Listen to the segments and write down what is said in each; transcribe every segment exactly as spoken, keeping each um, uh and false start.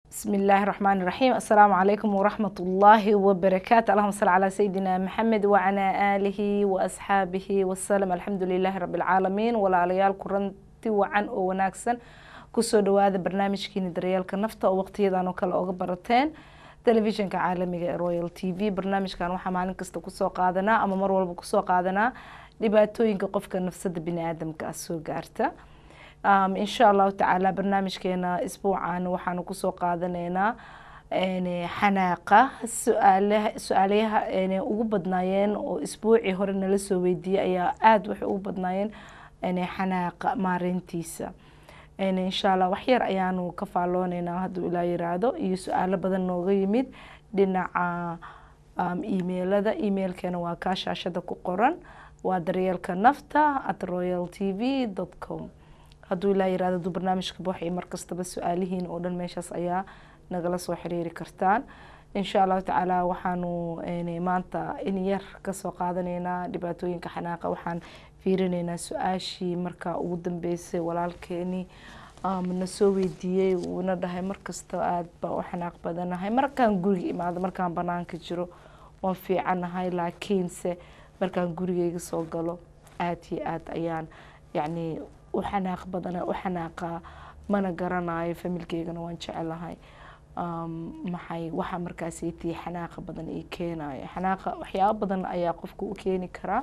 بسم الله الرحمن الرحيم. السلام عليكم ورحمة الله وبركاته. اللهم صل على سيدنا محمد وعلى آله وأصحابه وسلم. الحمد لله رب العالمين. ولا ليال كرنتي وعن وناكسن كسر هذا برنامج كين دريالك نفط أو وقت يدا نقل أو برتين تلفزيون كعالمي رويال تي في. برنامج كان وحنا معلن كستو كسر قادنا أما مر والبو كسر قادنا لباتوين كقفك نفس بني آدم كأسو جارته. Um, إن شاء الله تعالى برنامج كنا أسبوعا وحنا كسو قادنينا يعني حناقة سؤاله سؤاليها يعني وبدناين وأسبوعي هورنا لسويدي أي آد وح وبدناين يعني حناقة مارنتيسا يعني إن شاء الله وحير أيانو كفالونينا هدو إلى يرادو يسؤال بدن نوغيميد دينا um, إيميل هذا إيميل كان واكاش عشان قرن ودريال كنفتا at royal t v dot com. hadduu ilaa yiraahdo barnaamijka buuxay markastaba su'aalihiin oo dhan meeshaas ayaa nagala soo xiriiri kartaan insha Allah taala waxaanu maanta in yar ka soo qaadanaynaa dhibaatooyinka xanaaqa waxaan fiirinaynaa su'aashii marka ugu dambeysay walaalkeeni na soo weydiiyay uuna dhahay markasta aad baa u xanaaq badanahay markaan guriga imaado markaan banaanka jiro waan fiicanahay laakiinse markaan gurigayga soo galo aad iyo aad ayaan yacni وحناق بدنا وحناقة ما نقرناي فملكينا وانشعلهاي محي وح مركزيتي حناقة بدنا إيكينا حناقة وحياة بدنا أياقفك وكيني كرا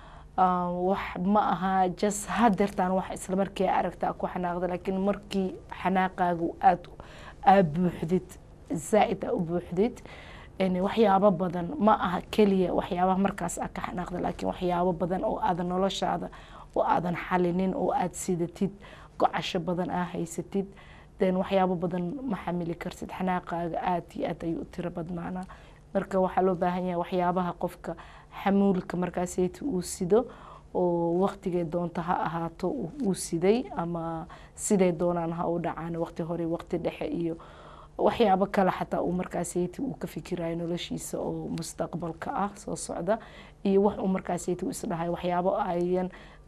وح معها جس هدرتان وح إسلام مركي أركتاك وحناقة لكن مركي حناقة وأد أبوحدت زائد أبوحدت يعني وحياة بدنا معها كلية وحياة مركز أك حناقة لكن وحياة بدنا أو هذا نلاش هذا وآذن حالين أو آد سيدتيد قعشة بدن آهيستيد دين وحيابا بدن محملي كرتيد حناقة آتي آتي يؤتر بدنانا مركا وحلو باهنيا وحيابها قفك حمولك مركاسيت وسيدو ووقتي دونتها أهاتو وسيدي أما سيدي دونانها ودعان وقتي هوري وقتي دحيئيو waxyaabo kale xataa uu markaasaytii uu ka fikirayo noloshiisa oo mustaqbalka ah soo socda iyo wax uu markaasaytii u isdhahay waxyaabo ayan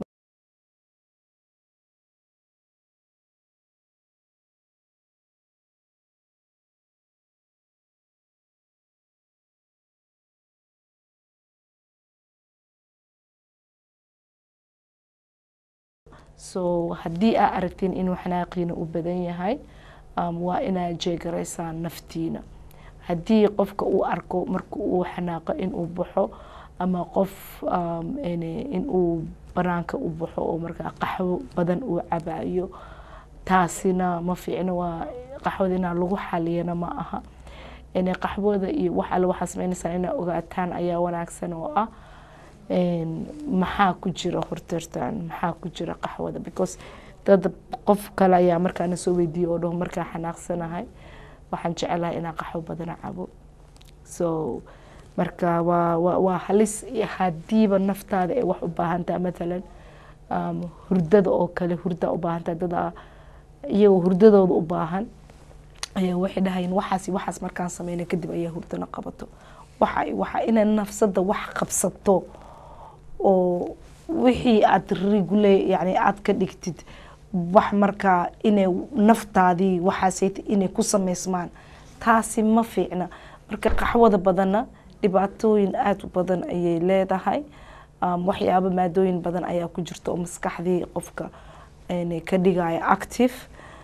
so haddii aa aragtiin inuu xanaaqiina u badan yahay waa inaad jeegaraysaan naftiina haddii qofka uu arko marka uu xanaaqo inuu baxo ama qof inuu banaanka u baxo oo markaa qaxwo badan uu cabayo taasina ma fiicno waa qaxwadina lagu xaliyana ma aha inay qaxwada iyo wax alla waxa sameynaysaa inay ogaataan ayaa wanaagsan oo ah maxaa ku jira hortartaan maxaa ku jira qaxwada because dad qof kale ayaa markaana soo weydiiyay oo dhaho markaa xanaaqsanahay waxaan jecelahay inaan qaxwo badan cabo so marka waa waa halis hadiiba naftaada ay wax u baahan tahay maalan hurdada oo kale hurda u baahan tahay dad iyaga hurdadooda u baahan ayaa waxay dhahayeen waxaas waxaas markaan sameeyay kadib ayaa hurdana qabato waxa waxa inay nafsada wax qabsato oo wixii aad regulate yani aad ka dhigtid wax marka inay naftaadii waxaasay inay ku sameysmaan taasi ma fiicna marka qaxwada badana dhibaatooyin aad u badan ayay leedahay waxyaabo maadooyin badan ayaa ku jirta oo maskaxdii qofka inay ka dhigaya active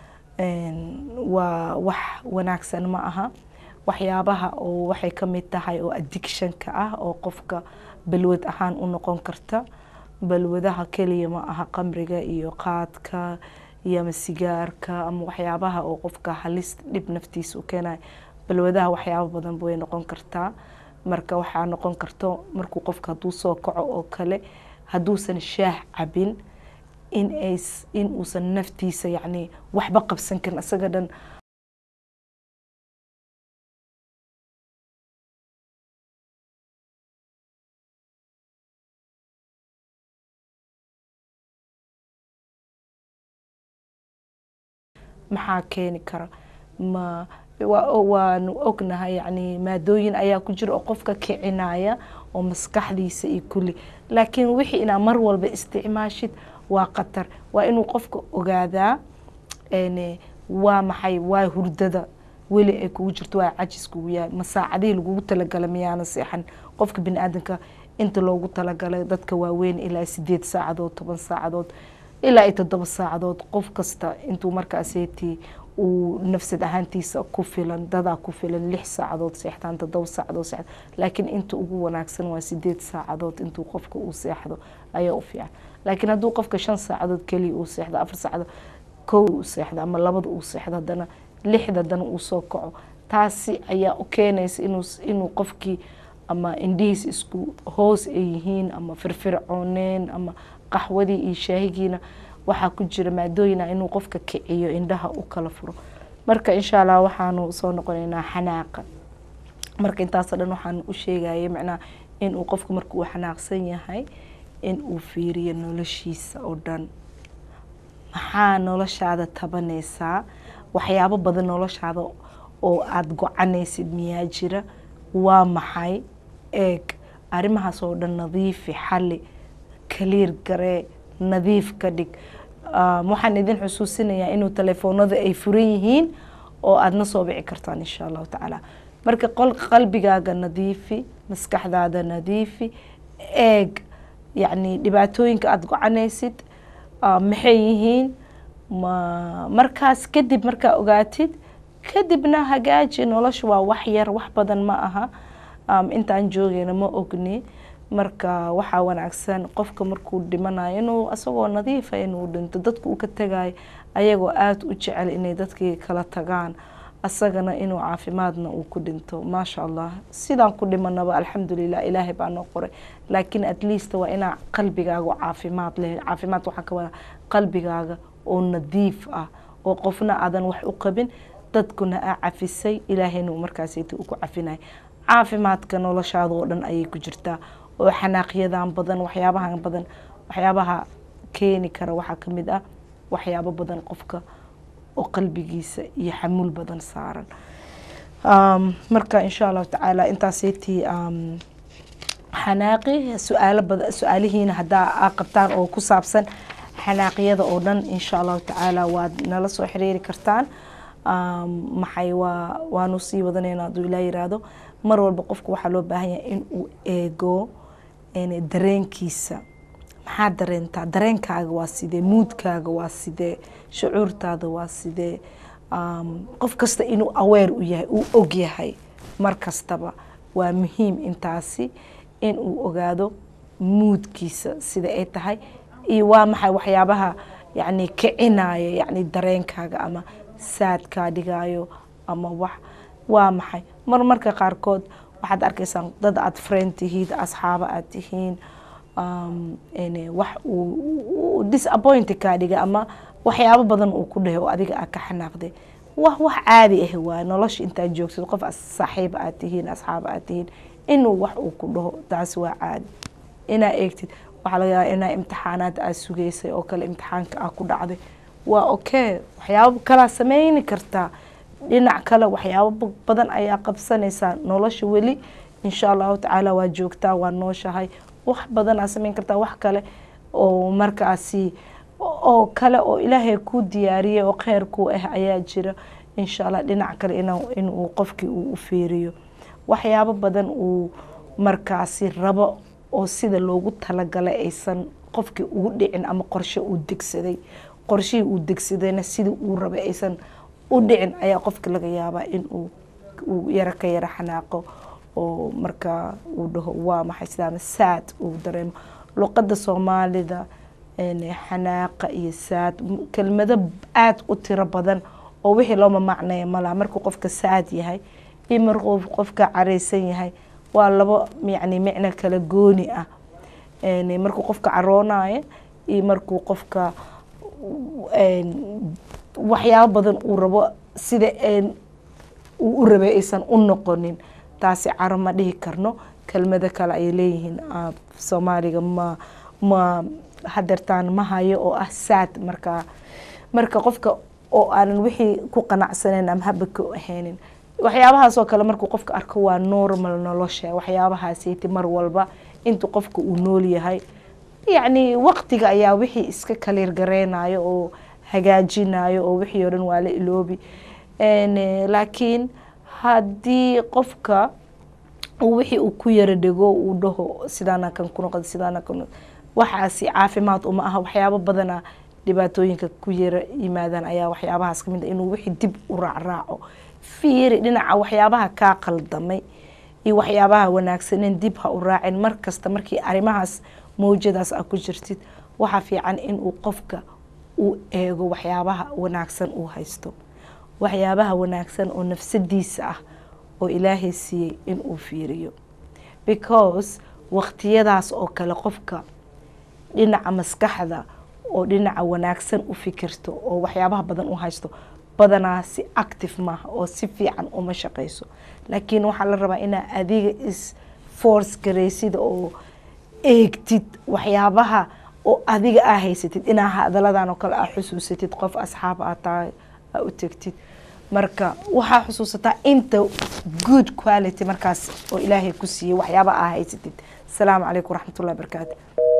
waa wax wanaagsan ma aha waxyaabaha oo waxay ka mid tahay oo addiction-ka ah oo qofka balwad ahaan u noqon karta balwadaha kaliya ma aha qamriga iyo qaadka iyo sigaarka ama waxyaabaha oo qofka halis dhib naftiisa u keenay balwadaha waxyaabo badan way noqon kartaa marka waxa noqon karto markuu qofka haduu soo kaco oo kale haduusan shaah cabin in ay in uusan naftiisa yani waxba qabsan karin asaga dhan maxaa keeni kara ma waanu ognahay yani maadooyin ayaa ku jira oo qofka kicinaya oo maskaxdiisa iyo kulli laakiin wixii ina mar walba isticmaashid waa qatar waa inuu qofka ogaadaa waa maxay waa hurdada weli ay kugu jirto waa cajis kugu yahay ma saacadihii lagugu talagalay miyaana seexan qofka bini'aadanka inta loogu talagalay dadka waaweyn ilaa sideed saacadood toban saacadood ilaa ay toddoba saacadood qof kasta intuu markaaseetii uu nafsad ahaantiisa ku filan dadaa ku filan lix saacadood seexdaan toddoba saacadood seexda laakiin inta ugu wanaagsan waa sideed saacadood intuu qofka uu seexdo ayaa u fiican laakiin hadduu qofka shan saacadood keliya uu seexdo afar saacadood kow uu seexdo ama labada uu seexdo haddana lixda dana uu soo kaco taasi ayaa u keenaysa inuu inuu qofkii ama indhihiis isku hoos ay yihiin ama firfircooneen ama qaxwadii iyo shaahigiina waxaa ku jira maadooyina inuu qofka kiciyo indhaha u kala furo marka insha Allah waxaanu soo noqonaynaa xanaaqa marka intaas dhan waxaan u sheegayay macnaa in uu qofku markuu uu xanaaqsan yahay in uu fiiriyo noloshiisa oo dhan maxaa noloshaada tabanaysaa waxyaabo badan noloshaada oo aad go'anaysid miyaa jira waa maxay eeg arrimahaas oo dhan nadiifi xalli kaliir garee nadiif ka dhig waxaan idin xusuusinayaa inuu telefoonada ay furan yihiin oo aadna soo bici kartaan insha allahu tacaala marka qalbigaaga nadiifi maskaxdaada nadiifi eeg yacni dhibaatooyinka aada gocanaysid maxay yihiin markaas kadib markaa ogaatid kadibna hagaaji nolosha waa wax yar wax badan ma aha intaan joogayna ma ogni marka waxaa wanaagsan qofka markuu dhimanayo inuu asagoo nadiifa inuu dhinto dadku uu ka tagay ayagoo aad u jecel inay dadkii kala tagaan asagana inuu caafimaadna uu ku dhinto ma sha Allah sidaan ku dhimanaba alxamdulillah ilaahay baa noo qoray laakiin at least waa inaa qalbigaaga caafimaad leh caafimaad waxa ka wada qalbigaaga oo nadiif ah oo qofna aadan wax u qabin dadkuna aa cafisay ilaahayna markaas uu ku cafinay caafimaadka noloshaada oo dhan ayay ku jirtaa oo xanaaqyadan badan waxyaabahan badan waxyaabaha keeni kara waxa kamid ah waxyaabo badan qofka oo qalbigiisa iyo xamuul badan saaran um marka insha Allah taala intaasiti um xanaaqi su'aalo badan su'aalihiina hadaa qabtaan oo ku saabsan xanaaqyada oo dhan insha Allah taala waad nala soo xiriiri kartaan um maxay waa waanu sii wadaneynaa haduu Ilaahay yiraahdo mar walba qofku waxa loo baahan yahay in uu eego in dareenkiisa maxaa dareentaa dareenkaaga waa sidee moodkaaga waa sidee shucuurtaada waa sidee um qof kasta inuu aware u yahay uu og yahay mar kastaba waa muhiim intaasi in uu ogaado moodkiisa sida ay tahay iyo waa maxay waxyaabaha yani kicinaya yani dareenkaaga ama saadka dhigayo ama wax waa maxay mar marka qaarkood waxaad arkaysan dad aad friend tihiin asxaab aad tihiin um ene wax uu disappoint ka dhiga ama waxyaabo badan uu ku dhahay adiga ka xanaaqday wax wax caadi ah waa nolosha inta joogto qof saaxiib aad tihiin asxaab aad tihiin inuu wax uu ku dhaho taas waa caadi ina eegtid waxa laga yaabaa ina imtixaanaad aad sugeysay oo kale imtixaanka aad ku dhacday waa okay waxyaabo kala sameeyni kartaa dhinac kale waxyaabo badan ayaa qabsanaysa nolosha wali insha Allah taala waa joogtaa waa nooshahay wax badan aad sameyn kartaa wax kale oo markaasi oo kale oo Ilaahay ku diyaariyay oo khayr ku ah ayaa jira insha Allah dhinac kale inuu inuu qofkii uu fiiriyo waxyaabo badan uu markaasi rabo oo sida loogu talagalay aysan qofkii ugu dhicin ama qorshe uu degsaday qorshii uu degsadayna sida uu rabay aysan u dhicin ayaa qofka laga yaabaa in uu uu yara ka yara xanaaqo oo marka uu dhaho waa maxay sidaa saad uu dareemo luqadda Soomaalida ee xanaaqa iyo saad kelmado aad u tiro badan oo wixii loo macneeyo mala markuu qofka saad yahay iyo markuu qofka careysan yahay waa labo yani macna kala gooni ah ee markuu qofka caroonayo iyo markuu qofka waxyaabo badan uu rabo sida een uu rabay aysan u noqonin taasi caro ma dhihi karno kelmado kale ay leeyihiin Soomaaliga ma ma hadartaan ma hayo oo ah saad marka marka qofka oo aan wixii ku qanacsaneyn ama habka aheenin waxyaabahaas oo kale markuu qofka arko waa normal nolosha waxyaabahaas ay mar walba inta qofka uu nool yahay يعني وقتك ayaa wixii iska kaleer gareenayo oo hagaajinayo oo wixii oran waa la iloobi laakiin haddii qofka wixii uu ku yara dhego uu dhaho sidaana kan ku noqda sidaana kan waxaasi caafimaad uma aha waxyaabo badana dhibaatooyinka ku yara yimaadaan ayaa waxyaabahaas kamid ah inuu wixii dib u raacraaco fiiri dhinaca waxyaabaha kaa qaldamay iyo waxyaabaha wanaagsaneen dib ha u raacin markasta markii arrimahaas mawjadaas ah ku jirtid waxa fiican inuu qofka uu eego waxyaabaha wanaagsan uu haysto waxyaabaha wanaagsan oo nafsadiisa ah oo ilaahay siiyey inuu fiiriyo because waqtiyadaas oo kale qofka dhinaca maskaxda oo dhinaca wanaagsan u fikirto oo waxyaabaha badan u haysto badanaa si active maaha oo si fiican uma shaqayso laakiin waxaa la rabaa inaa adiga is force garaysid oo eegtid waxyaabaha oo adiga aa haysatid inaa hadaladan oo kale aa xusuusatid qof asxaab aa tahay aa u tegtid marka waxaa xusuusataa inta good quality markaas oo ilaahay ku siiyey waxyaaba aa haysatid asalaamu calaykum waraxmatullahi wabarakaatu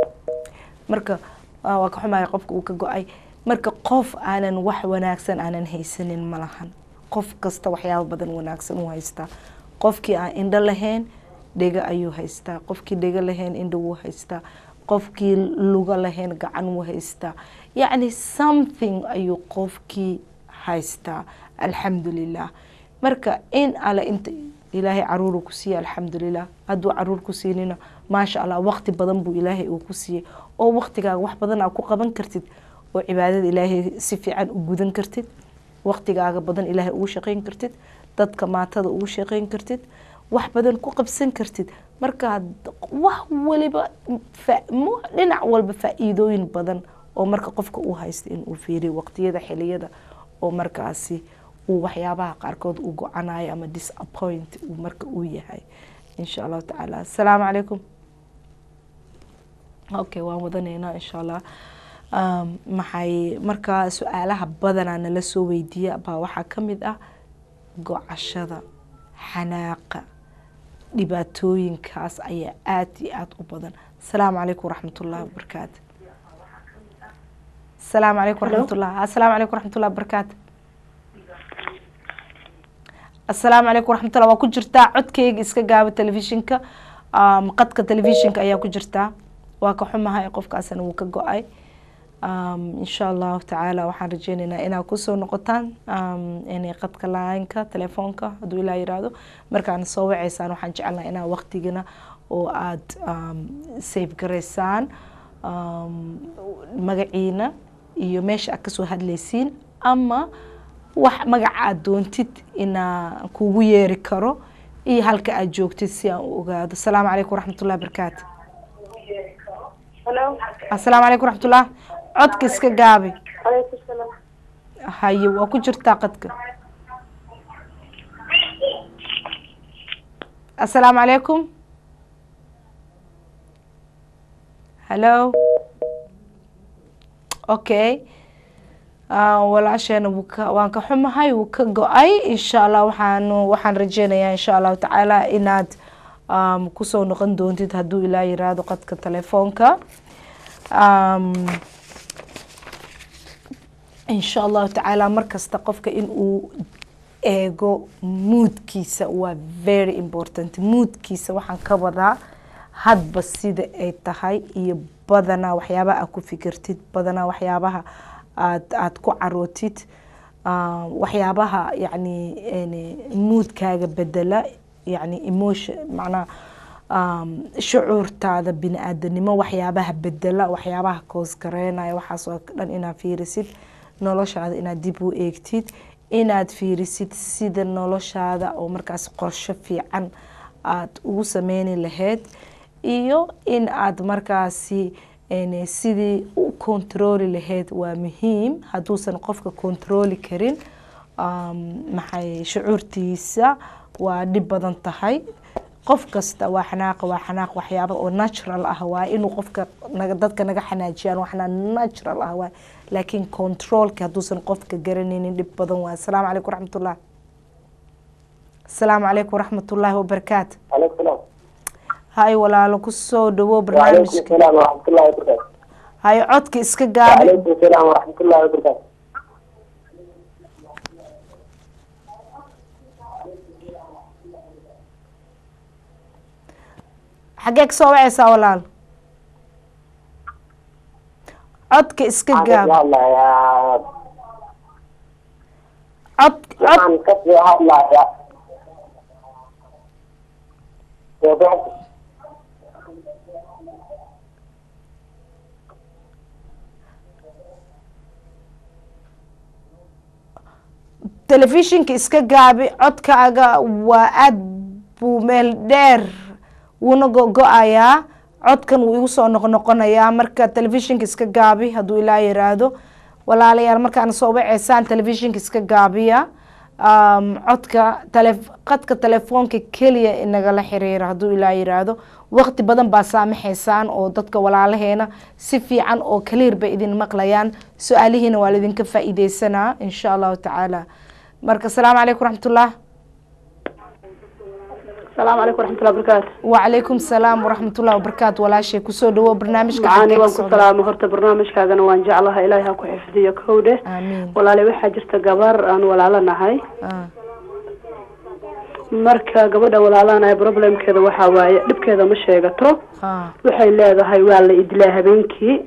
marka waa ka xumahay qofka uu ka go-ay marka qof aanan wax wanaagsan aanan haysanin ma lahan qof kasta waxyaabo badan wanaagsan u haystaa qofkii aan indho lahayn dhega ayuu haystaa qofkii dhega lahayn indho wuu haystaa qofkii luga lahayn gacan wuu haystaa yacni something ayuu qofkii haystaa alxamdulilah marka in alle inta ilaahay caruuru ku siiyey alxamdulilah hadduu caruur ku siinina maasha allah waqti badan buu ilaahay uu ku siiyey oo waqtigaaga wax badan aa ku qaban kartid oo cibaadada ilaahay si fiican u gudan kartid waqtigaaga badan ilaahay ugu shaqayn kartid dadka maatada ugu shaqayn kartid wax badan ku qabsan kartid marka wax waliba dhinac walba faa'iidooyin badan oo marka qofka uu haysto inuu fiiriyo waqtiyada xiliyada oo markaasi uu waxyaabaha qaarkood u go-anayo ama disappoint uu marka uu yahay insha allahu tacaala asalaamu calaykum okay waan wadaneynaa insha allah maxay markaa su-aalaha badanaa nala soo weydiiya baa waxaa ka mid ah go-cashada xanaaqa dhibaatooyinkaas ayaa aada iyo aada u badan asalaamu calaykum waraxmatullahi wabarakaatu asalaamu calaykum waraxmatullah asalaamu calaykum waraxmatullahi wabarakaatu asalaamu calaykum waraxmatullah waa ku jirtaa codkeyga iska gaaba telefishinka qadka telefishinka ayaa ku jirtaa waa ka xumahay qofkaasna wuu ka go-ay insha allahu tacaala waxaan rajeynaynaa inaad kusoo noqotaan inay qadka laanka telefoonka hadduu ilaa yiraahdo markaan soo waceysaan waxaan jecelnaha inaa waqtigina oo aada safe garaysaan magaciina iyo meesha aad kasoo hadlaysiin ama wax magaca aad doontid inaa kugu yeeri karo iyo halka aad joogtid si aan u ogaado asalaamu calaykum waraxmatullahi wabarakaatu asalaamu calaykum waraxmatullah codka iska gaabi haye waa ku jirtaa qadka asalaamu calaykum hello okay walaasheena waan ka xumahay wuu ka go-ay insha allah waxaan waxaan rajeynayaa insha allahu tacaala inaad kusoo noqon doontid hadduu ilaa yiraahdo qadka telefoonka insha allahu tacaala markasta qofka in uu eego moodkiisa waa very important moodkiisa waxaan ka wadaa hadba sida ay tahay iyo badanaa waxyaabaha aad ku fikirtid badanaa waxyaabaha aad aad ku carootid waxyaabaha yani moodkaaga bedela يعني emotion معناه shucuurtaada bini aadanimo waxyaabaha bedela waxyaabaha koos gareynaya waxaasoo dhan inaad fiirisid noloshaada inaad dib u eegtid inaad fiirisid sida noloshaada oo markaas qorshe fiican aad ugu sameyni lahayd iyo in aad markaasi sidii u controli lahayd waa muhiim hadduusan qofka controli karin maxay shucuurtiisa waa dhib badan tahay qof kasta waa xanaaq waa xanaaq waxyaabo oo natural ah waa inuu qofka naga dadka naga xanaajiyaan waxna natural ah waa laakiin controlka haduusan qofka garanaynin dhib badan waa assalaamu calaykum waraxmatullah assalaamu calaykum waraxmatullahi wabarakaatu calaykum salaam hay walaalo ku soo dhawo barnaamijka salaam waraxmatullahi wabarakaatu hay codka iska gaabi calaykum salaam waraxmatullahi wabarakaatu xagee ka soo wacaysaa walaal codka iska gaab cod cod telefishinka iska gaabi codkaaga waa aad buu meel dheer wuuna go-go-ayaa codkan wuu igu soo noqnoqonayaa marka telefishinka iska gaabi hadduu ilaa yiraahdo walaalayaal markaan soo waceysaan telefishinka iska gaabiya codka tele qadka telefoonka keliya inagala xiriira hadduu ilaa yiraahdo waqti badan baa saamaxaysaan oo dadka walaalaheena si fiican oo clear bay idin maqlayaan su-aalihiina waa laidinka faa'iideysanaa insha allahu tacaala marka asalaamu calaykum waraxmatullah السلام عليكم ورحمة الله وبركاته. وعليكم السلام ورحمة الله وبركاته ولا شيء كسود هو برنامج معاني وانكم السلام وهرت برنامج كذا وان جعلها إليها كحفظية كودة. آمين. ولا لي واحد جرت جبار أنا ولا لنا هاي. آه. مركا قبل ولا لنا بروبلم كذا وحواي لب كذا مش هيقطرو. آه. وحي لا هاي ولا إدلاها بينكي.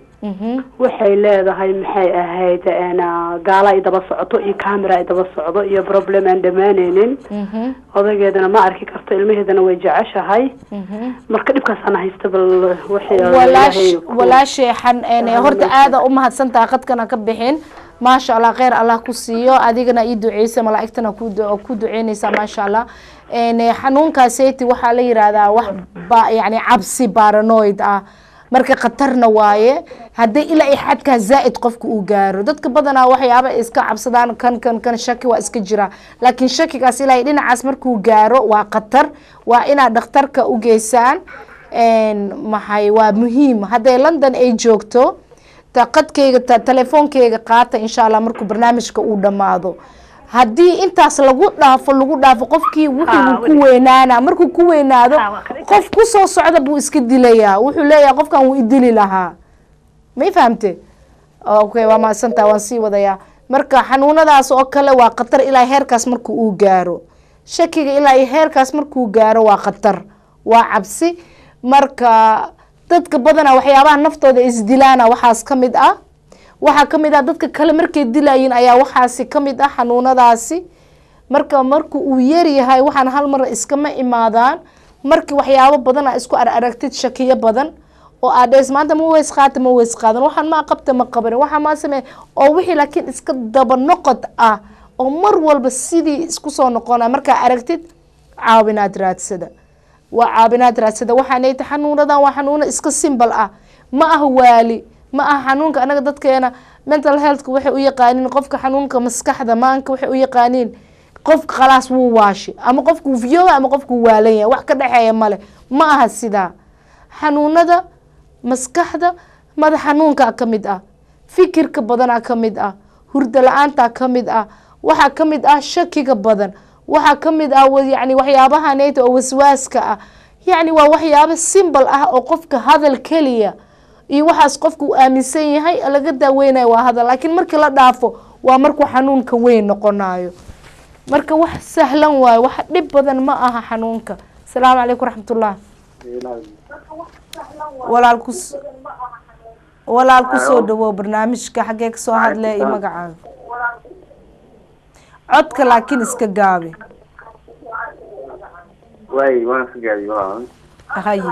waxay leedahay maxay ahayd ana gaala idaba socoto iyo camera idaba socdo iyo problem aan dhamaanaynin odageedana ma arki karto ilmaheedana way jeceshahay marka dhibkaas ana haysta bal waxay walaash walaashay xan ee horta aad u mahadsantahay qadkana ka bixin ma sha Allah khayr Allah ku siiyo adigana ii duceeysa malaa'igtana ku ku duceynaysa ma sha Allah ee xanuunkaasaytii waxa la yiraahdaa wax yaani cabsi paranoid ah marka qatarna waaye hadii ila ay xadka zaid qofku uu gaaro dadka badanaa waxyaabo iska cabsadaan kan kan kan shaki waa iska jira laakiin shakigaas ila ay dhinacaas markuu gaaro waa qatar waa ina dhakhtarka u geysaan een maxay waa muhiim haday London ay joogto taqadkeyga telefoonkeyga qaata insha Allah markuu barnaamijka uu dhamaado haddii intaas lagu dhaafo lagu dhaafo qofkii wuxuu ku weynaana markuu ku weynaado qof ku soo socda buu iska dilayaa wuxuu leeyahay qofkan uu idili lahaa ma fahamtay okay waa ma santa waan sii wadayaa marka xanuunadaas oo kale waa qatar ilaa heerkaas markuu uu gaaro shakiga ilaa heerkaas markuu gaaro waa qatar waa cabsi marka dadka badana waxyaabaha naftooda isdilaana waxaas kamid ah waxa kamid ah dadka kale markay dilayeen ayaa waxaasi kamid ah xanuunadaasi marka markuu uu yar yahay waxaan hal mar iska ma imaadaan markii waxyaabo badan ay isku aragtid shakiyo badan oo adees maanta ma weys qaata ma weys qaadan waxaan ma qabta ma qaban waxa ma samee oo wixii laakiin iska daba noqod ah oo mar walba sidii isku soo noqona marka aragtid caawinaad raadsada waa caawinaad raadsada waxaan ay xanuunadan waa xanuuna iska simple ah ma ah waali ma aha xanuunka anaga dadkeena mental health waxay u yaqaaniin qofka xanuunka maskaxda maanka waxay u yaqaaniin qofka khalaas wuu waashi ama qofku fiyo ama qofku waalan yahay wax ka dhaxeeya male ma aha sida xanuunada maskaxda madax xanuunka kamid ah fikirka badan kamid ah hurdo la'aanta kamid ah waxa kamid ah shakiga badan waxa kamid ah yaani waxyaabaha neeto oo waswaaska ah yaani waa waxyaabo simple ah oo qofka hadal kaliya iyo waxaas qofku uu aaminsan yahay laga daaweynayo waa hadal laakiin markii la dhaafo waa markuu xanuunka weyn noqonayo marka wax sahlan waay wax dhib badan ma aha xanuunka salaamu calaykum raxmatullah walaalku walaalku soo dhawow barnaamijka xagee ka soo hadlay iyo magacaaga codka laakiin iska gaabi way waan iska gaabi waan haye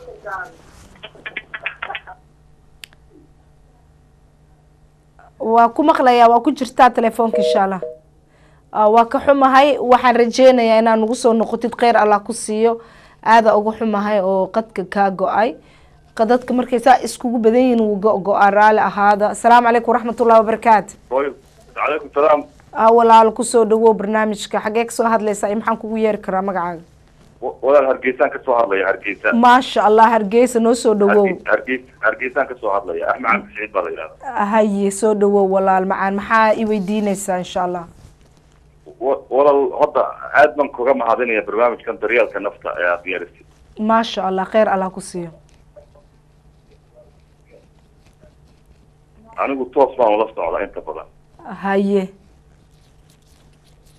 waa ku maqlayaa waa ku jirtaa telefoonka insha Allah waa ka xumahay waxaan rajeynayaa inaan nagu soo noqotid khayr Allah ku siiyo aada ugu xumahay oo qadka ka go'ay qadadka markay saa iskugu badan yihiin uu go'o raali ahaada assalaamu calaykum waraxmatullahi wabarakaatu calaykum salaam walaal ku soo dhawow barnaamijka xagee ka soo hadlaysaa iyo maxaan kugu yeeri karaa magacaaga walaal hargeysaan ka soo hadlaya hargeysa maasha Allah hargeysa noo soo dhawow hargeys hargeysaan ka soo hadlaya axmed cabdi saciid baa la yiraahdaa haye soo dhawow walaal macaan maxaa i weydiinaysaa insha Allah walaal hadda aad baan kuga mahadinaya barnaamijkan daryeelka nafta ee aad diyaaristay maasha Allah khayr Allah ku siiyo anigu toos baan ula socdaa inta badan haye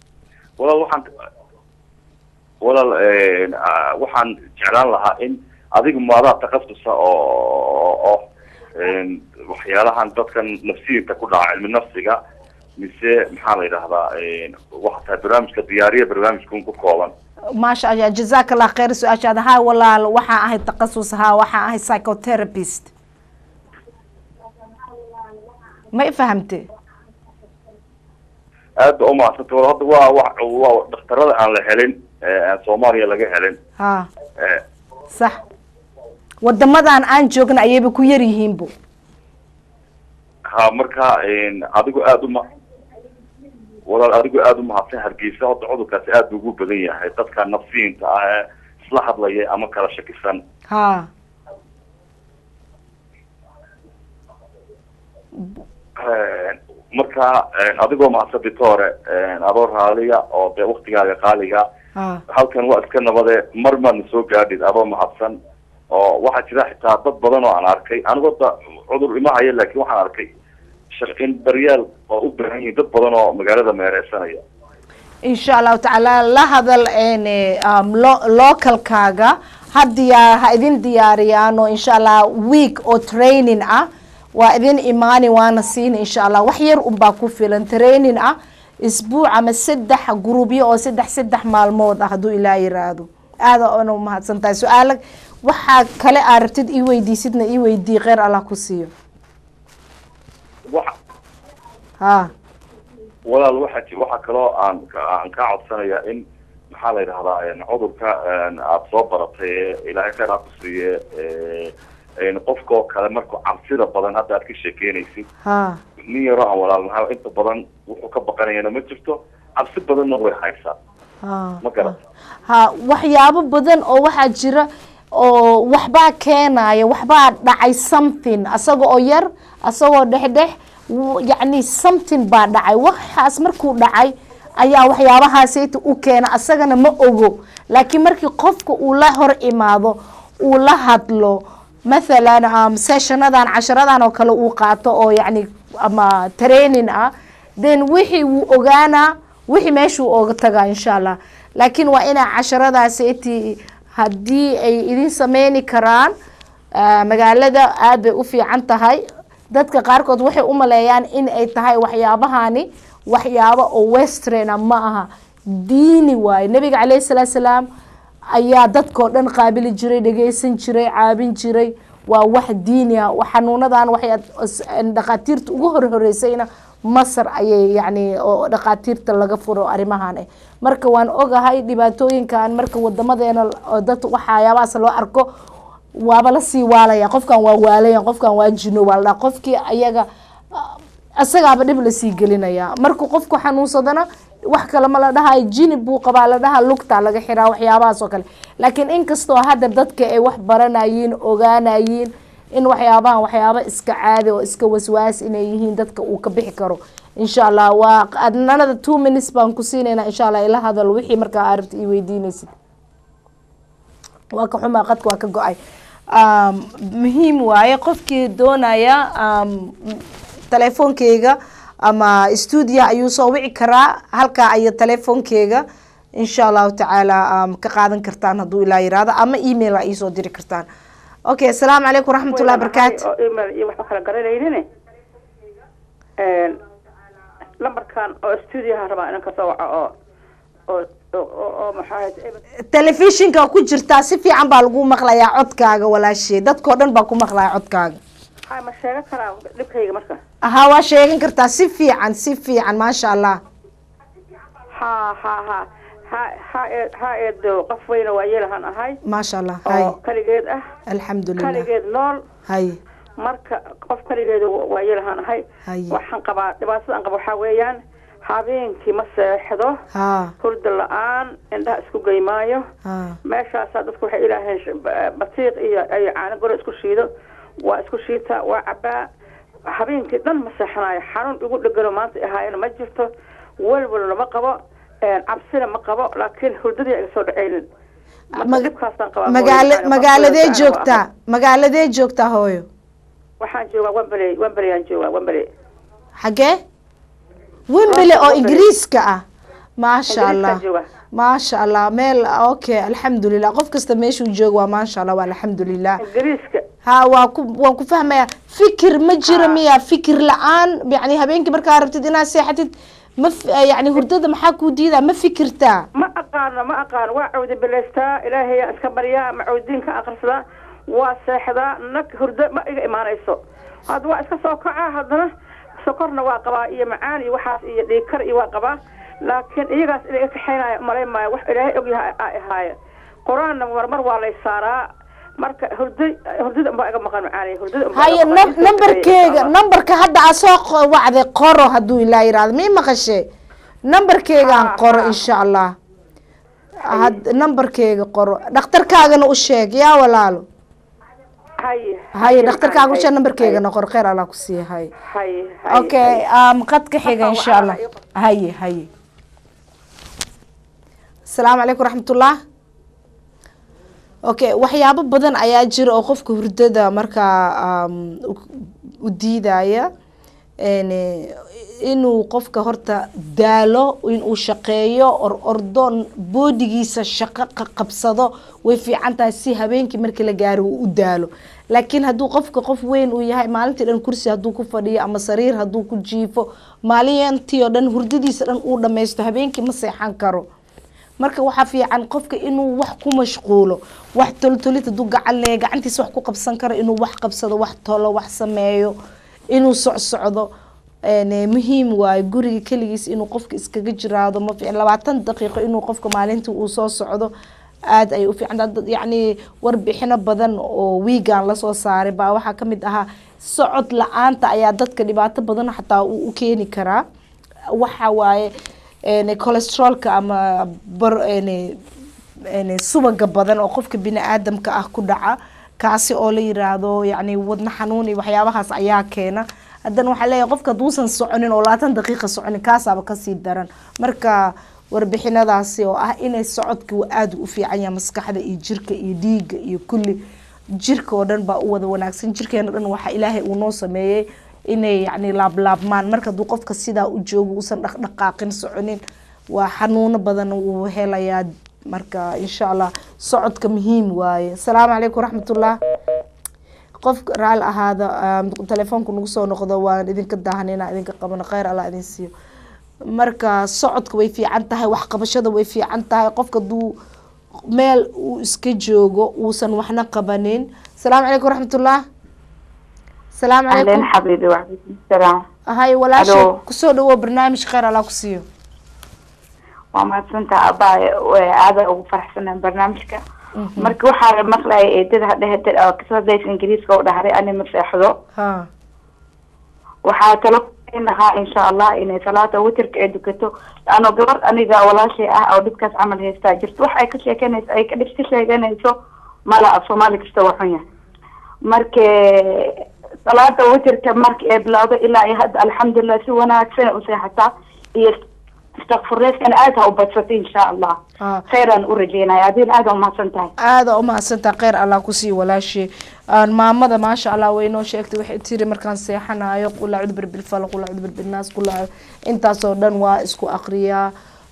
walaal waxaan walaal waxaan jeclaan lahaa in adigu maadaa takasusa oo oo waxyaalahan dadkan nafsiyinta ku dhaca cilmi nafsiga mise maxaa la yidhaahdaa waxa tahay barnaamijka diyaariya barnaamijkun ku kooban maasha allah jazaak allah khayr su-aashaada haa walaal waxaa ahay takasus haa waxaa ahay psychotherapist ma fahamte aad ba umaadsanta wal hadda waa wa waa dhakhtarada aan la helin aan Soomaaliya laga helin ha sax wadamadan aan joogna ayayba ku yar yihiin bu ha marka adigu aad uma walaal adigu aad uma hadsan Hargeysa hadda cudurkaasi aad ugu badan yahay dadka nafsiinta ah isla hadlaya ama kala shakisan ha marka adigoo mahadsan ditore adoo raaliya oo de waqtigaaga qaaliga halkan waa iska nabade mar ma soo gaadhid adoo mahadsan oo waxa jira xitaa dad badan oo aan arkay anigoo da cudur ima hayo laakiin waxaan arkay shaqin baryaal oo u baahan yihiin dad badan oo magaalada meereysanaya insha Allah ta'ala la hadal een localkaaga hadiya ha idin diyaariyaan oo insha Allah week oo training ah waa idin imaani waana siin insha Allah wax yar un baa ku filan training ah isbuuc ama saddex gruubyo oo saddex saddex maalmood ah haduu ilaa yiraahdo aad oo mahadsan tahay su'aal waxa kale aad rabtid ii weydiisidna ii weydii khayr Allah ku siiyo waxa ha walaal waxa waxa kale aan aan ka codsanaya in maxaa la yiraahdaa cudurka aad soo baratay ilaahay khayr ha ku siiyo een qofka kale markuu cabsida badan hadda aad ka sheekeynaysid ha niyaro aan walaalnahay inta badan wuxuu ka baqanayna ma jirto cabsi badanna way haysaa ha ma garan ha waxyaabo badan oo waxa jira oo waxba keenaya waxba dhacay something asaga oo yar asagoo dhexdhex yani something baa dhacay waxaas markuu dhacay ayaa waxyaabahaas u keena asagana ma ogo laakiin markii qofka uu la hor imaado uu la hadlo مثلا um, sessionadan casharadan oo kale uu qaato oo yani ama training ah then wixii uu ogaana wixii meeshuu ooga tagaa insha Allah laakiin waa ina casharadaas intii hadii ay idin sameeyni karaan uh, magaalada aad bay u fiican tahay dadka qaarkood waxay u maleeyaan in ay tahay waxyaabahani waxyaabo oo western ma aha diini waay nabiga kaleey salaam ayaa dadkoo dhan qaabili jiray dhageysan jiray caabin jiray waa wax diini ah xanuunadan waxay dhaqaatiirta ugu horhoreysayna Masar ayay yani oo dhaqaatiirta laga furo arimahan marka waan ogahay dhibaatooyinkan marka wadamadeena dad waxyaabaas loo arko waaba la sii waalaya qofkan waa waalaya qofkan waa jino waalda qofkii ayaga asagaaba dib la sii gelinaya marka qofku xanuunsadana wax kale ma la dhahay jini buu qabaa la dhaha lugta laga xiraa waxyaabahaas oo kale laakiin inkastoo hadda dadka ay wax baranayeen ogaanayeen in waxyaabahan waxyaabo iska caadi oo iska waswaas inay yihiin dadka uu ka bixi karo insha Allah waa adnanada two minutes baan ku siinayna insha Allah ila hadal wixii marka arabti ii weydiinaysid waa ka xumaa qadku waa ka go'ay um muhiim waaye qofkii doonaya um telefoonkeyga ama studio ayuu soo wici karaa halka ay telefoonkeyga insha Allah ta'ala um, ka qaadan kartaan haduu ilaa yiraahdo ama email ay soo diri kartaan okay assalamu alaykum warahmatullahi wabarakatuh email iyo wax kala garanaynin een lambarkan oo studio ha rabaa inaan ka soo waco oo oo oo maxaa telefishinka ku jirta si fiican baa lagu maqlayaa codkaaga walaashay dadkoo dhan baa ku maqlaya codkaaga ha ma sheega karaa dhibkayga marka aha waa sheegan kartaa si fiican si fiican ma sha Allah ha ha ha ha ha ha eedo qof weyn oo yeelahan ahay ma sha Allah hay kaligeed ah alxamdulillah kaligeed nool hay marka qof kaligeed waa yeelahan ahay waxaan qabaa dhibaatada aan qabo waxa weeyaan habeenkii ma seexdo ha hurdo la'aan indhaha isku geymaayo ha meeshaas dadku waxay ilaaheen batiiq iyo ay caano goro isku shiido waa isku shiita waa cabaa habeenkii dhan ma seexanayo xanuun igu dhagalo maanta ahaayeen ma jirto walwal lama qabo cabsina ma qabo laakiin hurdadii ay soo dhaceen magaala magaaladee joogtaa magaaladee joogtaa hooyo waxaan joogaa Wembley Wembley aan joogaa Wembley xagee Wembley oo Ingiriiska ah ma sha Allah ما شاء الله ميل اوكي الحمد لله قف كستا ميشو جوج ما شاء الله والحمد لله ingiriiska ها واكو واكو فاهمه فكر ما جرى ميا فكر الان يعني هبينك marka rabtid inaad seexatid ma يعني hurdada maxaa ku diida ma fikirtaa ma aqaan ma aqaan waa cawdi bilaysta ilaahay iska bariya macawdiinka aqrisada waa seexda nak hurdo ma iga imaanayso had waa iska soo kaca hadana sokorna waa qabaa iyo macaan iyo waxaas iyo dhiikar iyo waa qabaa laakiin iyagaas iga kaxeynaya maray ma wax ilaahay og yahay ay ahaayeen quraanna mar mar waa la saaraa marka hurdo hurdada ma iga maqan macaan hurdada hay numberkeega numberka hadda asoo wacday qoro haduu ilaa yiraahdo ma maqashay numberkeega aan qoro insha Allah had numberkeega qoro dhakhtarkaagana u sheeg yaa walaalo hay hay dhakhtarkaaga u sheeg numberkeega na qor khayr Allah ku siihay hay okay am qadka xiga insha Allah hay hay السلام عليكم ورحمة الله اوكي waxyaabo badan ayaa jira oo qofka hurdada marka u diidaya inuu qofka horta daalo inuu shaqeeyo or ordon boodigiisa shaqo qabsado way fiican tahay si habeenkii markii la gaaro uu daalo laakiin haduu qofka qof weyn uu yahay maalintii dhan kursi haduu ku fadhiyo ama sariir haduu ku jiifo maalintii oo dhan hurdadiisa dhan uu dhameysto habeenkii ma seexan karo marka waxa fiican qofka inuu wax ku mashquulo wax toltolita du gacan leeyahay gacantiisa wax ku qabsan karo inuu wax qabsado wax tolo wax sameeyo inuu socsocdo ee muhiim waa guriga kaligiis inuu qofka iskaga jiraado ma fiican labaatan daqiiqo inuu qofka maalintii uu soo socdo aad ay u fiican yani warbixino badan oo weegan la soo saaray baa waxa kamid aha socod la'aanta ayaa dadka dhibaato badan xataa u keeni kara waxa waaye een cholesterolka ama bar een een subaga badan oo qofka bini aadamka ah ku dhaca kaasi oo la yiraahdo yani wadna xanuun iyo waxyaabahaas ayaa keena hadan waxa leeyahay qofka duusan soconin oo labaatan daqiiqo soconin kaasaba ka sii daran marka warbixinadaasi oo ah inay socodku aad u fiican yahay maskaxda iyo jirka iyo dhiiga iyo kulli jirka oo dhan ba u wada wanaagsan jirkeena dhan waxa Ilaahay uu noo sameeyay inay yani laab laabmaan marka duu qofka sida u joogo uusan dhaqdhaqaaqin soconin waa xanuuno badan uu helayaa marka insha Allah socodka muhiim waaye assalaamu alaykum waraxmatullah qof raal ahaada telefoonku nagu soo noqdo waan idinka daahanayna idinka qabana khayr Allah idin siiyo marka socodka way fiican tahay wax qabashada way fiican tahay qofka duu meel uu iska joogo uusan waxna qabanin assalaamu alaykum waraxmatullah السلام عليكم أهلا حبيبي وعليكم السلام هاي ولا شيء كسود هو برنامج خير الله كسيو وما سنت أبا وهذا وفرح سنة برنامجك مركو حال مثلا تده ده كسود زي إنجليز كوده هري أنا مسحضو ها وحاتلق إنها إن شاء الله إن صلاة وترك إدكتو أنا قبل أنا إذا ولا شيء أو دكتور عمل هيستاجرت وحي كل شيء كان أي كل شيء كان يسو ما لا أصومالك استوحية مرك صلاة وترك مرك إبلاغ إلا يهد الحمد لله سوى أنا سنة وسيحتا استغفر الله أنا آتها وبتفتي إن شاء الله آه. خيرا أرجينا يا دين هذا وما سنتهي هذا وما سنتهي خير الله كسي ولا شيء ما ماذا ما شاء الله وينو شيكتي وحي تيري مركان سيحنا يقول أعوذ برب الفلق ولا أعوذ برب الناس كل انت صودن واسكو أقريا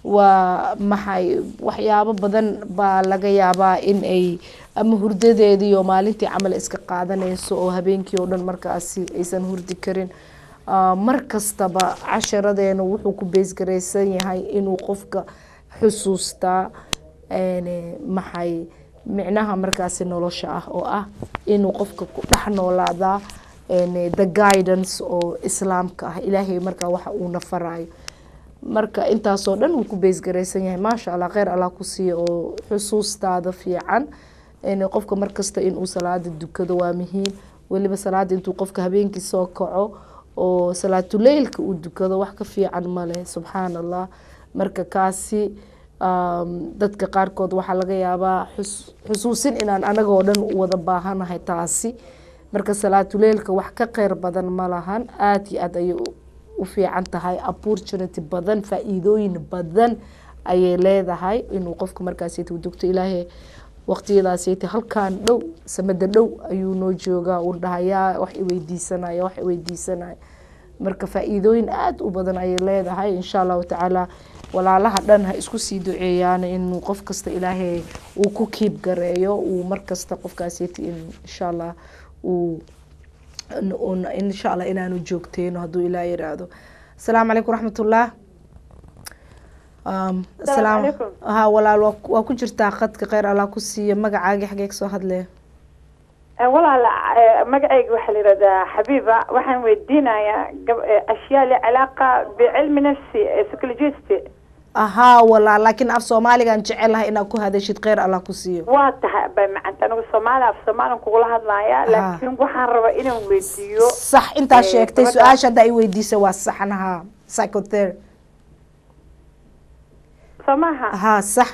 ومحي وحيابا بدن با laga yaabaa in ay ama hurdadeedii iyo maalintii camal iska qaadanayso oo habeenkii oo dhan markaas aysan hurdi karin mar kastaba casharadeena wuxuu ku bees gareysan yahay inuu qofka xusuusta ee maxay micnaha markaas nolosha ah oo ah inuu qofka ku dhax noolaada ee the guidance oo islaamka ah Ilaahay marka waxa uu nafarayo marka intaas oo dhan uu ku bees gareysan yahay ma sha Allah khayr Allah ku siiyo oo xusuustaada fiican in qofka markasta in uu salaada dukado waa muhiim waliba salaada intuu qofka habeenkii soo kaco oo salaatu leylka uu dukado wax ka fiican male subhanallah marka kaasi dadka qaarkood waxa laga yaabaa xusuusin inaan anaga oo dhan wada baahanahay taasi marka salaatu leylka wax ka qeyr badan ma lahan aad iyo aad ay u fiican tahay opportunity badan faa'iidooyin badan ayay leedahay inuu qofka markaas uu dugto Ilaahay waqtiyadaas ay halkaan dhow samada dhow ayuu noo joogaa uu dhahayaa wax i weydiisanaya wax i weydiisanaya marka faa'iidooyin aad u badan ay leedahay insha Allah ta'ala walaalaha dhan ha isku sii duceeyaan inuu qof kasta ilaahay uu ku kiib gareeyo uu markasta qofkaasiti insha allah uu insha allah inaanu joogteyno hadduu ilaah yiraahdo. asalaamu calaykum waraxmatullah. um asalaam ha walaal waa ku jirtaa khadka khayr allah ku siiyo magacaaga xagee ka soo hadlee walaal magacayga waxa la yiraahdaa Xabiiba waxaan weydiinayaa ashyaa li calaaqa bi'ilmi nafsi psychologist aha walaal laakiin af Soomaaligan jecelahay inaad ku hadashid khayr allah ku siiyo waa tahay bay macanta anigu Soomaali af Soomaalian kugula hadlaaya laakiin waxaan rabaa inaan weydiiyo sax inta sheegtay su'aasha ay weydiisay waa saxanaha psychotherapy samaha ها صح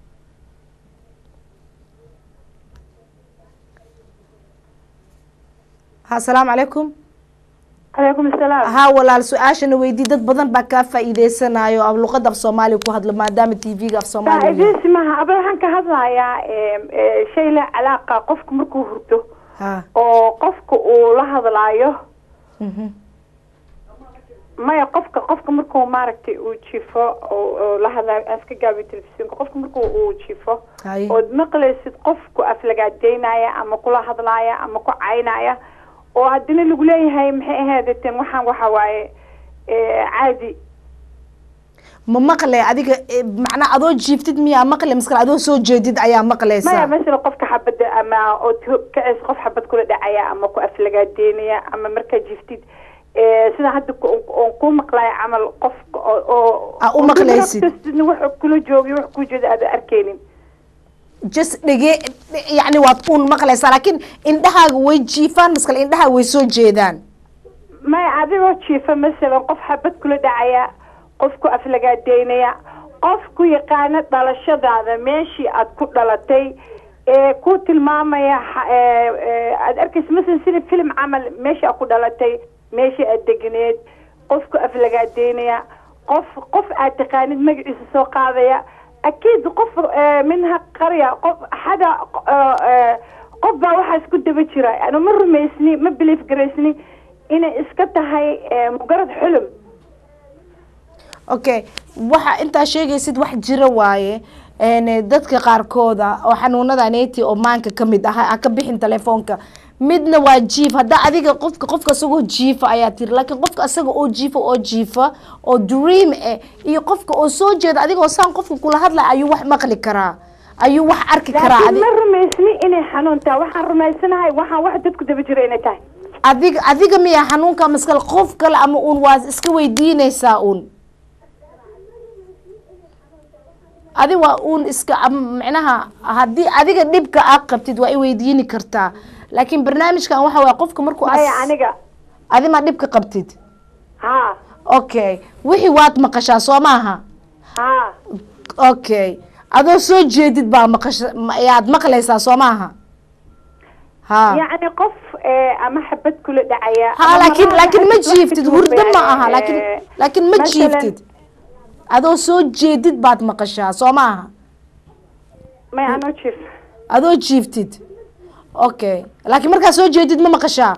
ها السلام عليكم عليكم السلام ها ولا سؤاشنا ويدي dad badan baa ka faa'iideysanayo ab luqada af Soomaali ku hadlo maadaama T V ga af Soomaali faa'iideysmaha aba waxaan ka hadlayaa ee shay la calaaqa qofku markuu hurdo ha oo qofku uu la hadlaayo mhm maya qofka qofka markuu maaragtay uu jifo oo la hadlaayo aska gaabi telefishinka qofka markuu uu jifo oo maqlaysid qofku aflagaadeynaya ama kula hadlaaya ama ku caynaya oo hadina lagu leeyahay maxay ahaydeen waxaan waxa waaye ee caadi ma maqlay adiga macna adoo jiiftid miya maqlay maskal adoo soo jeedid ayaa maqlaysa maya mesela qofka xabada ama oo ka is qof xabad kula dhacaya ama ku aflagaadeynaya ama marka jiiftid ee sida hadda oo ku maqlay amal qof oo u maqlaysid wax kula joogi wax ku jeeda aad arkeenin just dhige yani waad uun maqlaysaa laakiin indhahaaga way jiifaan maskal indhaha way soo jeedaan ma adigoo jiifa mesela qof xabad kula dhacaya qofku aflagaadeynaya qofku yaqaan dhalashadaada meeshii aad ku dhalatay ee ku tilmaamaya ee aad arkaysid mesela sida film amal meeshii aad ku dhalatay meeshii aad degneed qofku aflagaadeynaya qof qof aad taqaanid magaciisa soo qaadaya أكيد قف منها قرية قف حدا قف بواحد سكوت دبتشرا أنا مرة ما يسني ما بليف جريسني إن إسكتها هاي مجرد حلم. أوكي واحد أنت شيء يصير واحد جرواية إن دتك قاركودا أو حنونا دانيتي أو مانك كميد أها أكبيحن تلفونك midna waa jiif hada adiga qofka qofka asagoo jiifa ayaa tir laakiin qofka asaga oo jiifa oo jiifa oo dream eh iyo qofka oo soo jeeda adiga oo saan qofka kula hadlay ayuu wax maqli karaa ayuu wax arki karaa adiga ma rumaysni inay xanuunta waxaan rumaysanahay waxaan wax dadku daba jiray inay tahay adiga adiga miya xanuunka maskal qof kale ama uun waa iska weydiinaysaa uun adi waa uun iska macnaha hadii adiga dhibka aad qabtid waa i weydiini kartaa laakiin barnaamijkan waxa waa qofka markuu ay aniga adi ma dhibka qabtid ha okay wixii waad maqashaa soo maaha ha okay adoo soo jeedid baa maqasha ayaad maqlaysaa soo maaha ha yani qof ama xabad kula dhacaya ha laakiin laakiin ma jiiftid hurdo ma aha laakiin laakiin ma jiiftid adoo soo jeedid baad maqashaa soo maaha ma ano jiif adoo jiiftid okay laakiin markaa soo jeedid ma maqashaa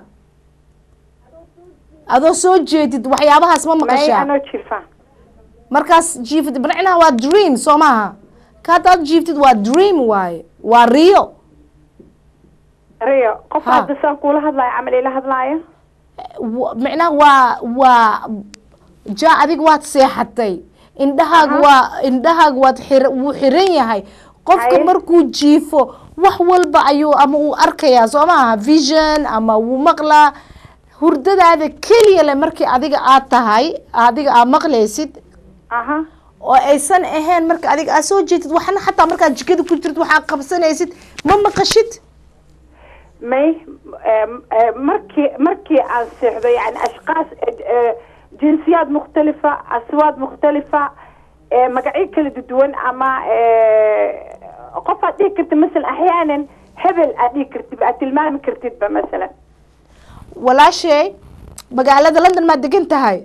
adoo soo jeedid waxyaabahaas ma maqashaa ma ano jiifa markaas jiiftid macnaha waa dream soo maaha kaadaad jiiftid waa dream waaye waa riyo riyo qof hadda saan kula hadlaayo camal ila hadlaayo macnaha waa waa jaa adiga waad seexatay indhahaaga waa indhahaaga waad xir wuu xiran yahay qofka markuu jiifo wax walba ayuu ama uu arkayaa soo maaha vision ama wuu maqlaa hurdadaada keliya le markii adiga aad tahay adiga aad maqlaysid aha oo aysan ahayn marka adiga aad soo jeedid waxna xataa markaad jikada ku jirtid waxaa qabsanaysid ma maqashid may markii markii aan seexdo yani ashqaas jinsiyad mukhtalifa aswaad mukhtalifa magacyo kala duwan ama qof aad dhihi kartid مثلا احيانا hebel aad dhihi kartid aad tilmaami kartidba مثلا walaashay magaalada London ma degan tahay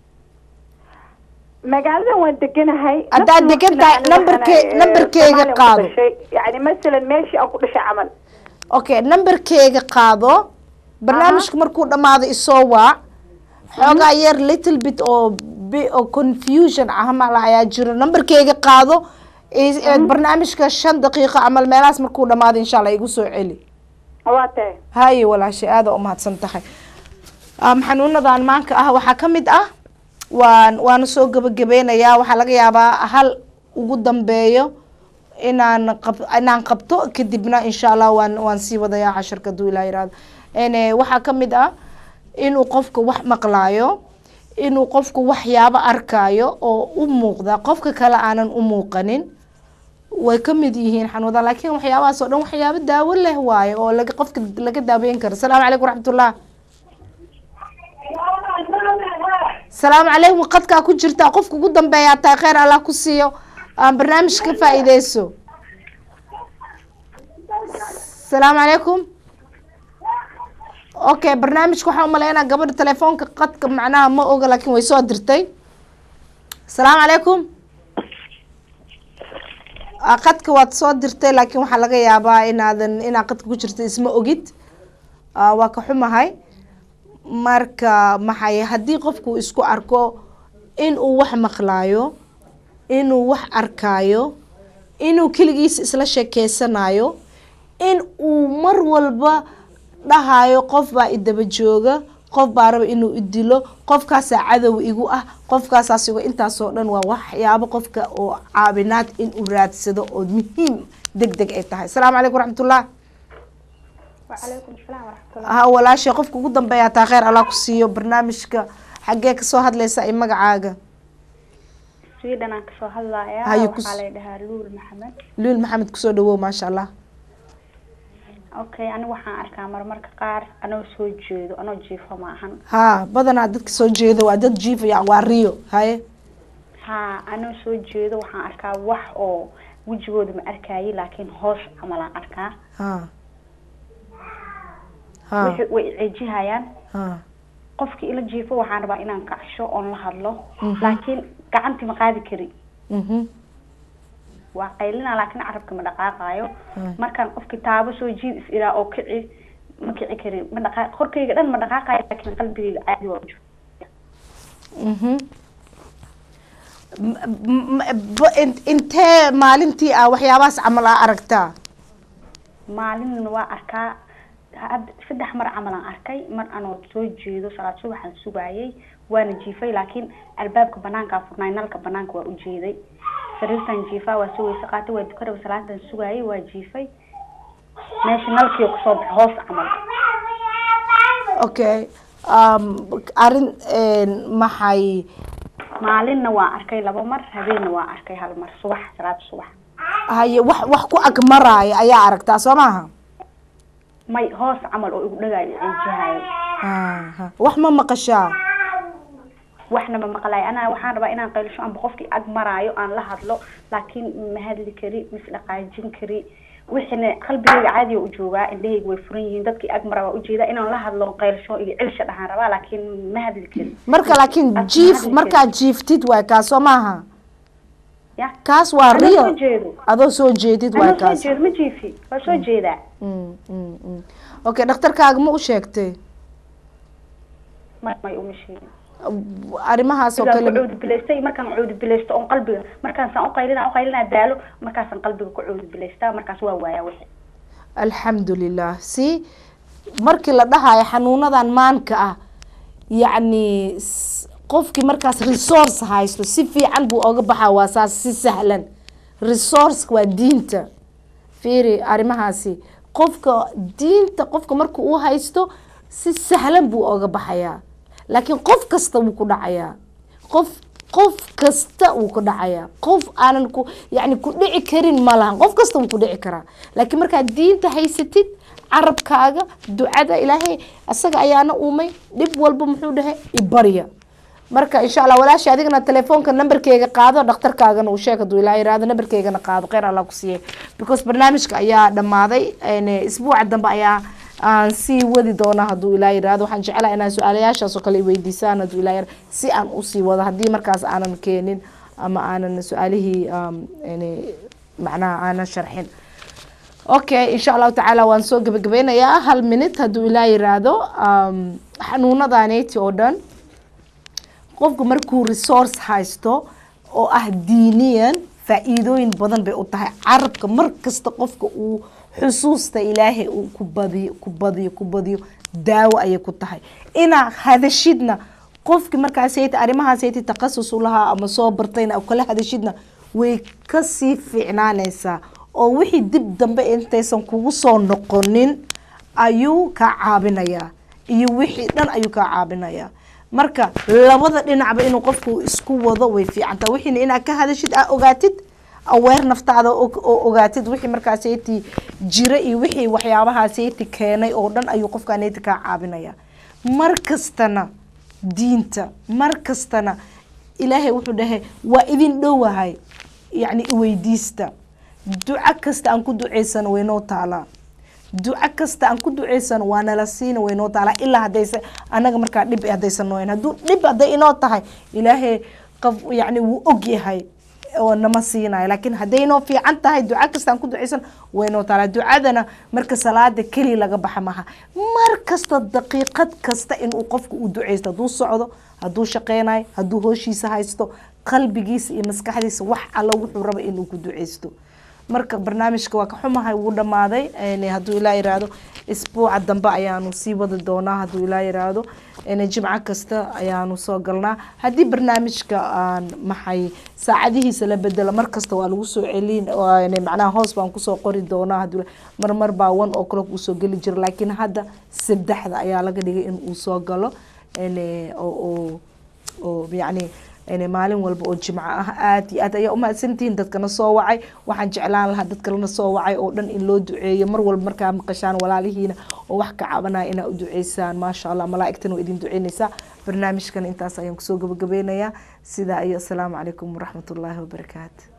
magaalada waan deganahay haddaad degan tahay numberkee numberkeega qaado yani مثلا meeshii aan ku dhashay camal okay numberkeega qaado barnaamijka markuu dhamaado isoo waac xoogaa yar little bit oo confusion camal ayaa jiro numberkeyga qaado barnaamijka shan daqiiqo camal meelahaas markuu dhamaado insha allah igu soo celi waa tahay haye walaashay aada u mahadsan tahay xanuunadan maanka ah waxaa ka mid ah waan waana soo gabagabeynayaa waxaa laga yaabaa hal ugu dambeeyo inaan qab inaan qabto kadibna insha allah waan waan sii wadayaa casharka duu ilaa yiraahdo ene waxaa ka mid ah inuu qofka wax maqlaayo inuu qofku waxyaabo arkaayo oo u muuqda qofka kale aanan u muuqanin way ka mid yihiin xanuunada laakiin waxyaabahaas oo dhan waxyaabo daawo leh waaye oo laga qofka laga daaweyn karo asalaamu calaykum waraxmatullah asalaamu calaykum qadkaa ku jirta qofka ugu dambeeyaa taa kheyr allah ku siiyo aan barnaamij ka faa'iideyso asalaamu calaykum okay barnaamijka waxaa umaleynaa gabadha telefoonka qadka macnaha ma oga laakiin way soo dirtay asalaamu calaykum qadka waad soo dirtay laakiin waxaa laga yaabaa inaadan inaad qadka ku jirta isma ogid waa ka xumahay marka maxay haddii qofku isku arko inuu wax maqlaayo inuu wax arkaayo inuu keligiisa isla sheekeysanayo in uu mar walba dhahayo qof baa idaba jooga qof baa raba inuu idilo qofkaasaa cadow igu ah qofkaasaas igu intaasoo dhan waa waxyaabo qofka oo caabinaad inuu raadsado oo muhiim deg deg ay tahay asalaamu calaykum waraxmatullah وعليكم السلام ورحمة الله. ها walaashay qofka ugu dambeeya taa kheyr allah ku siiyo barnaamijka xagee ka soo hadlaysa ay magacaaga Sweden aan ka soo hadlayaa Haye waxaa kus- la yidhahaa Luul Maxamed. luul maxamed kusoo dhawow maasha allah Okay, aniga waxaan arkaa marmarka qaar anoo soo jeedo anoo jiifo ma ahan. haa badanaa dadka soo jeeda waa dad jiifaya waa riyo haye Haa, anoo soo jeedo waxaan arkaa wax oo wejigooda ma arkaayi laakiin hoos camal aan arkaa. haa haa Wixii way ceejihayaan. haa Qofkii ila jiifo waxaan rabaa inaan kacsho oon la hadlo laakiin gacantii ma qaadi kari. mhm Waa qaylina laakiin carabka ma dhaqaaqayo. Hmm. Markaan qofkii taabo soo jiid is ilaa oo kici ma kici kari ma dhaqaaq korkayga dhan ma dhaqaaqayo laakiin qalbigayga caadi waa u jooga. mhm M- m- b- in- intee maalintii ah waxyaabahaas camal aa aragtaa Maalin waa arkaa had- saddex mar camal aan arkay mar anoo soo jeedo salaad subaxan sugaayay waana jiifay laakiin albaabka banaanka furnay nalka banaanka waa u jeeday sariirtan jiifaa waa soo weyse qaatay waa dukada salaadan sugaayay waa jiifay meesha nalkii oo kasoo baxay hoos camal okay um arin een, maxay maalinna waa arkay laba mar habeenna waa arkay hal mar subax salaad subax haye wax wax ku ag maraaya ayaa aragtaa soo maaha may hoos camal oo igu dhagaayo ceejihayo haa haa wax ma maqashaa waxna ma maqlay ana waxaan rabaa inaan qaylisho amba qofkii ag maraayo aan la hadlo laakiin ma hadli kari mis dhaqaajin kari wixina qalbigayga caadi u joogaa indhahayga way furan yihiin dadkii ag maraa waa u jeedaa inaan la hadlo qaylisho iyo cilisha dhahaan rabaa laakiin ma hadli kari marka laakiin As- jiif mahadli markaad jiiftid waay kaas soo maaha ya kaas waa Anoo riyo soo jeedo. adoo soo jeedid waay anoo soo kaas jeedo ma jiifi waa soo jeedaa Mm, mm, mm. okay dhakhtarkaaga ma u sheegtay ma may uma sheegin arrimahaas oo sidaan ku kale cuudi bilaystay markaan cuudi bilaysto oon qalbiga markaasaan u qaylina u qaylina daalo markaasaan qalbiga ku cuudi bilaystaa markaas waa waayaa wixii alxamdulilah si markii la dhahayo xanuunadan maanka ah yacni s- qofkii markaas resource haysto si fiican buu oga baxaa waa saas si sahlan resource waa diinta fiiri arrimahaasi qofka diinta qofka marka uu haysto si sahlan buu oga baxayaa laakiin qof kasta wuu ku dhacayaa qof qof kasta wuu ku dhacayaa qof aanan ku yani ku dhici karin ma lahan qof kasta wuu ku dhici karaa laakiin markaad diinta haysatid carabkaaga ducada ilaahay asaga ayaana uumay dhib walba muxuu dhahay ibarya marka insha allah walaasha adigana telefoonka numberkeyga qaado dhakhtarkaagana uu sheeg haduu ilaa yiraahdo numberkeygana qaado kheyr allah ku siiyey because barnaamijka ayaa dhammaaday een, isbuuca dambe ayaa aan sii wadi doona haduu ilaa yiraahdo waxaan jecelahay inaan su-aalayaashaas oo kale i weydiisaan haduu ilaa yiraahdo si aan usii wado haddii markaas aanan keenin ama aanan su-aalihii um, yani, macnaha aanan sharxin okay insha allahu tacaala waan soo gabagabeynayaa hal minute haduu ilaa yiraahdo um, xanuunadaneyti oo dhan qofku markuu resource haysto oo ah diiniyan faa'iidooyin badan bay u tahay carabka markasta qofka uu xusuusta ilaahay uu ku badiyo ku badiyo ku badiyo daawo ayay ku tahay inaa hadashidna qofki markaasayta arrimahaasayta takhasus u lahaa ama soo bartayna oo kala hadashidna way kasii fiicnaanaysaa oo wixii dib dambe intaysan kugu soo noqonin ayuu ka caabinayaa iyo wixii dhan ayuu ka caabinayaa marka labada dhinacba inuu qofku isku wado way fiicantaa wixiina inaad ka hadashid aa ogaatid aware naftaada oo ogaatid wixii markaasaytii jira iyo wixii waxyaabahaasaytii keenay oo dhan ayuu qofkaanaytii ka caabinayaa mar kastana diinta mar kastana ilaahay wuxuu dhahay waa idin dhowahay yacni iweydiista duco kasta aan ku duceysano waynoo taalaa duco kasta aan ku duceysano waa nala siina waynoo taalaa ilaa haddaysa annaga markaa dhib haddaysan nooyn hadduu dhib hadday inoo tahay ilaahay qof yacni wuu og yahay oo nama siinayo laakiin hadday inoo fiican tahay duco kasta aan ku duceysan waynoo taalaa ducadana marka salaada keliya laga baxa maha mar kasta daqiiqad kasta inuu qofku u duceysto hadduu socdo hadduu shaqeynayo hadduu hooshiisa haysto qalbigiisa iyo maskaxdiisa wax alla wuxuu raba inuu ku duceysto marka barnaamijka waa ka xumahay wuu dhamaaday hadduu ilaa yiraahdo isbuuca dambe ayaanu sii wadi doonaa hadduu ilaa yiraahdo jimco kasta ayaanu soo galnaa haddii barnaamijka aan maxay saacadihiisa la bedelo mar kasta waa lagu soo celin macnaha hoos baan kusoo qori doonaa hadduu marmar baa one o'clock uu soo geli jira laakiin hadda saddexda ayaa laga dhigay in uu soo galo oo oo yacni maalin walba oo jimco ah aad iyo aad ayaa umahadsantihiin dadkana soo wacay waxaan jeclaan lahaa dad kalena soo wacay oo dhan in loo duceeyo mar walba markaa maqashaan walaalihiina oo wax ka cabanaya inaa u duceysaan maasha allah malaa'igtana waa idin duceynaysaa barnaamijkan intaas ayaan kusoo gabagabeynayaa sidaa iyo asalaamu calaykum waraxmatullaahi wabarakaatu